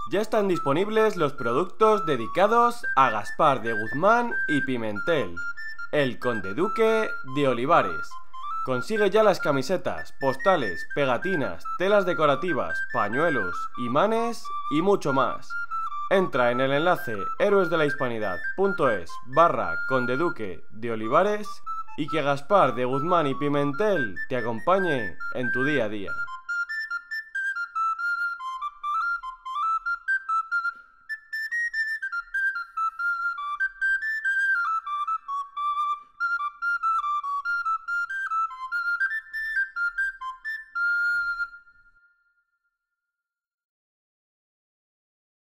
Ya están disponibles los productos dedicados a Gaspar de Guzmán y Pimentel, el conde duque de Olivares. Consigue ya las camisetas, postales, pegatinas, telas decorativas, pañuelos, imanes y mucho más. Entra en el enlace héroesdelahispanidad.es/conde duque de Olivares y que Gaspar de Guzmán y Pimentel te acompañe en tu día a día.